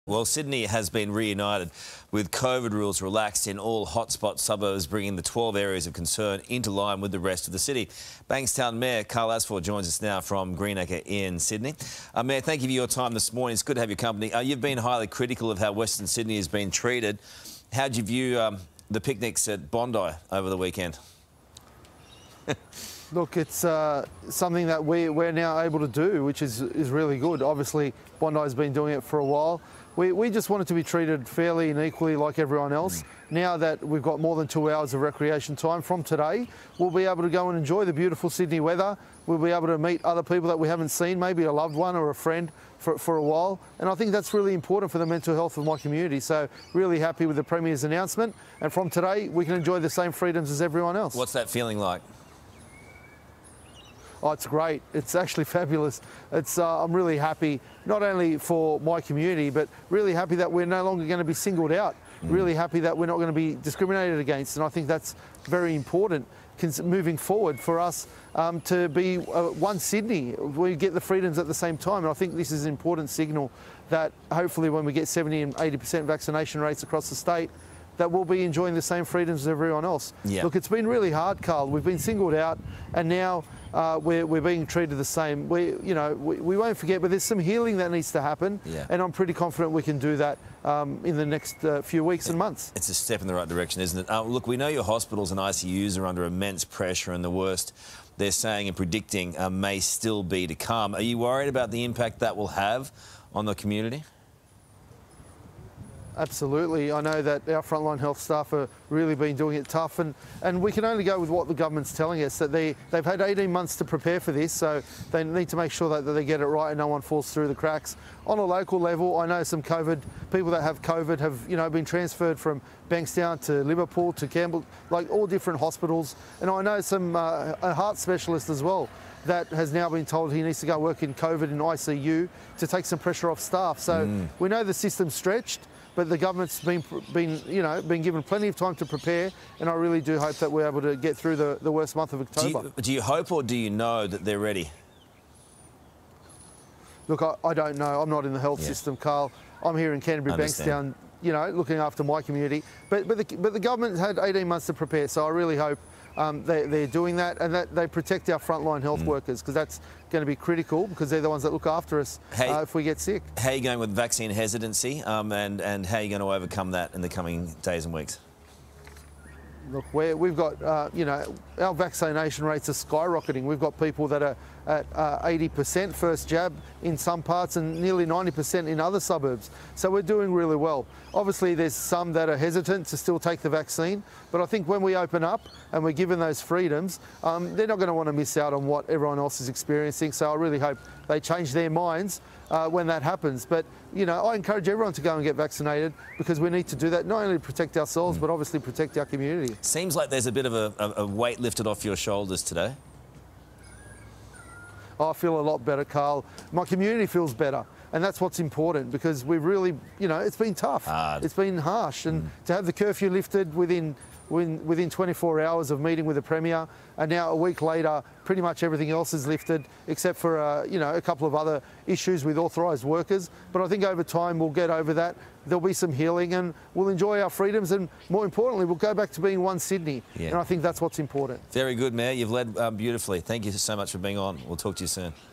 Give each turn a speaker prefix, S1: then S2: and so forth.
S1: Well, Sydney has been reunited with COVID rules relaxed in all hotspot suburbs, bringing the 12 areas of concern into line with the rest of the city. Bankstown Mayor Carl Asford joins us now from Greenacre in Sydney. Mayor, thank you for your time this morning. It's good to have your company. You've been highly critical of how Western Sydney has been treated. How do you view the picnics at Bondi over the weekend?
S2: Look, it's something that we're now able to do, which is really good. Obviously, Bondi's been doing it for a while. We just wanted to be treated fairly and equally like everyone else. Now that we've got more than 2 hours of recreation time from today, we'll be able to go and enjoy the beautiful Sydney weather. We'll be able to meet other people that we haven't seen, maybe a loved one or a friend for a while. And I think that's really important for the mental health of my community. So really happy with the Premier's announcement. And from today, we can enjoy the same freedoms as everyone else.
S1: What's that feeling like?
S2: Oh, it's great. It's actually fabulous. I'm really happy, not only for my community, but really happy that we're no longer going to be singled out. Really happy that we're not going to be discriminated against. And I think that's very important moving forward for us to be one Sydney. We get the freedoms at the same time. And I think this is an important signal that hopefully when we get 70 and 80% vaccination rates across the state, that we'll be enjoying the same freedoms as everyone else.
S1: Yeah.
S2: Look, it's been really hard, Carl. We've been singled out, and now we're being treated the same. We won't forget, but there's some healing that needs to happen, and I'm pretty confident we can do that in the next few weeks and months.
S1: It's a step in the right direction, isn't it? Look, we know your hospitals and ICUs are under immense pressure, and the worst they're saying and predicting may still be to come. Are you worried about the impact that will have on the community?
S2: Absolutely. I know that our frontline health staff have really been doing it tough, and we can only go with what the government's telling us, that they've had 18 months to prepare for this, so they need to make sure that they get it right and no one falls through the cracks. On a local level, I know some people that have COVID have been transferred from Bankstown to Liverpool to Campbell, like all different hospitals, and I know some a heart specialist as well that has now been told he needs to go work in COVID in ICU to take some pressure off staff. So we know the system's stretched, but the government's been given plenty of time to prepare, and I really do hope that we're able to get through the worst month of October.
S1: Do you hope, or do you know that they're ready?
S2: Look, I don't know. I'm not in the health system, Carl. I'm here in Canterbury, Bankstown, looking after my community. But the government had 18 months to prepare, so I really hope they're doing that, and that they protect our frontline health workers, because that's going to be critical, because they're the ones that look after us if we get sick.
S1: How are you going with vaccine hesitancy, and how are you going to overcome that in the coming days and weeks?
S2: Look, we've got, our vaccination rates are skyrocketing. We've got people that are at 80% first jab in some parts and nearly 90% in other suburbs. So we're doing really well. Obviously, there's some that are hesitant to still take the vaccine, but I think when we open up and we're given those freedoms, they're not going to want to miss out on what everyone else is experiencing. So I really hope they change their minds when that happens. But, I encourage everyone to go and get vaccinated, because we need to do that, not only to protect ourselves, but obviously protect our community.
S1: Seems like there's a bit of a weight lifted off your shoulders today.
S2: I feel a lot better, Carl. My community feels better, and that's what's important, because we've really, it's been tough. It's been harsh, and to have the curfew lifted within 24 hours of meeting with the Premier, and now a week later, pretty much everything else is lifted, except for a couple of other issues with authorised workers. But I think over time we'll get over that. There'll be some healing, and we'll enjoy our freedoms, and more importantly, we'll go back to being one Sydney. And I think that's what's important.
S1: Very good, Mayor. You've led beautifully. Thank you so much for being on. We'll talk to you soon.